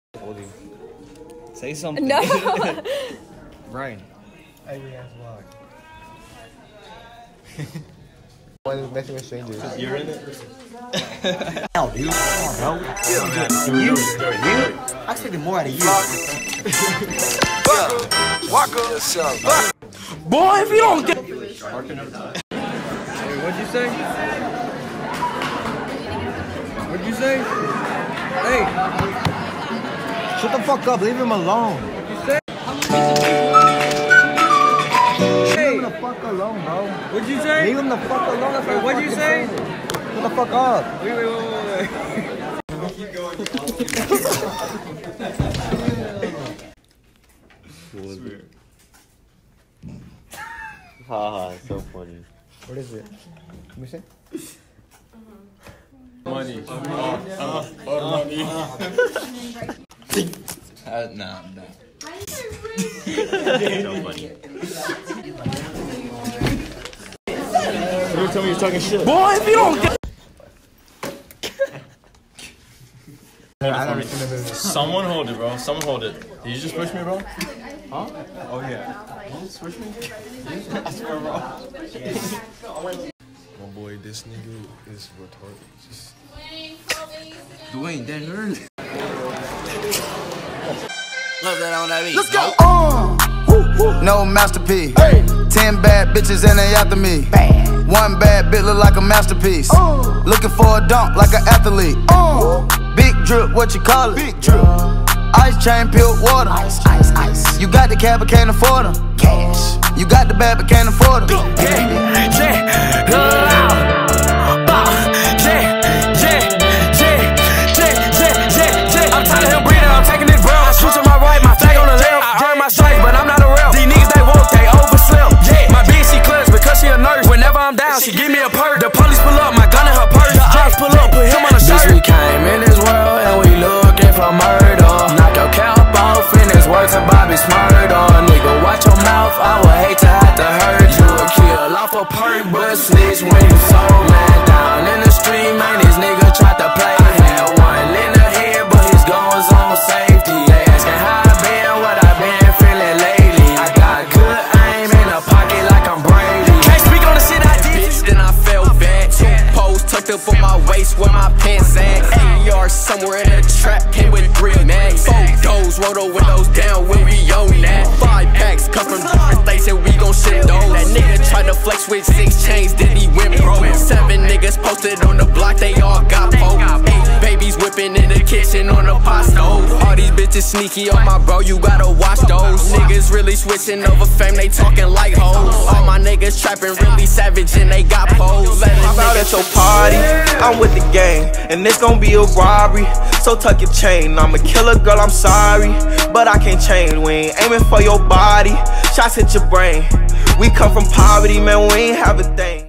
Say something. No. Brian. Angry ass vlog. Why is messing with strangers? You're in it? Hell, dude. Come on, bro. You. I expected more out of you. Boy, if you don't get. Hey, what'd you say? What'd you say? Hey! Shut the fuck up, leave him alone. What'd you say? Leave him the fuck alone, bro. What'd you say? Leave him the fuck alone. That's Wait, what'd you say? Shut the fuck up. Wait. Keep going. Haha, so funny. What is it? Let me see. Money. Money. Nah. So funny. You tell me you're talking shit. Boy, if you don't get. Someone hold it, bro. Someone hold it. Did you just push me, bro? Huh? Oh yeah. Did you just push me? I swear, bro. My boy, this nigga is retarded. Just... Dwayne, that hurt. Love that on that beat. Let's go. No masterpiece. 10 bad bitches and they after me. One bad bitch look like a masterpiece. Looking for a dunk like an athlete. Big drip, what you call it? Big drip. Ice chain, peeled water. Ice. You got the cab, but can't afford them. Cash. You got the bad, but can't afford them. I'm tired of him breathing, I'm taking this bro. Switch to my right, my flag on the left. I earn my stripes, but I'm not a rep. These niggas, they woke, they overslept. My bitch, she clutch because she a nurse. Whenever I'm down, she give me a perk. The police pull up, my gun in her purse. The ops pull up, put him on a shirt. We came in this world and we looking for murder. Knock your cap off and it's worth to Bobby Smurder. Nigga, watch your mouth, I would hate to have to hurt you. A kill off a perk, but snitch when you so man. Down in the street, man, this nigga tried to play. Had one in the head, but his goals on safety. They asking how I been, what I been feeling lately. I got good aim in the pocket like I'm Brady. Can't speak on the shit I did. Bitch, then I felt bad. 2 poles tucked up on my waist where my pants at. AR somewhere in a trap, hit with 3 mags. 4 doors, roll the windows down when we own that. 5 packs, come from different states and we gon' ship those. That nigga tried to flex with 6 chains, then he went broke. 7 niggas posted on the block, they all got poked. 8 babies whipping in the kitchen on the pot stove. All these bitches sneaky on my bro, you gotta watch those. Niggas really switching over fame, they talking like hoes. All my niggas trapping really savage and they got pose. I'm out at your party, I'm with the gang, and it's gon' be a robbery. So tuck your chain, I'm a killer girl, I'm sorry, but I can't change. We ain't aiming for your body, shots hit your brain. We come from poverty, man, we ain't have a thing.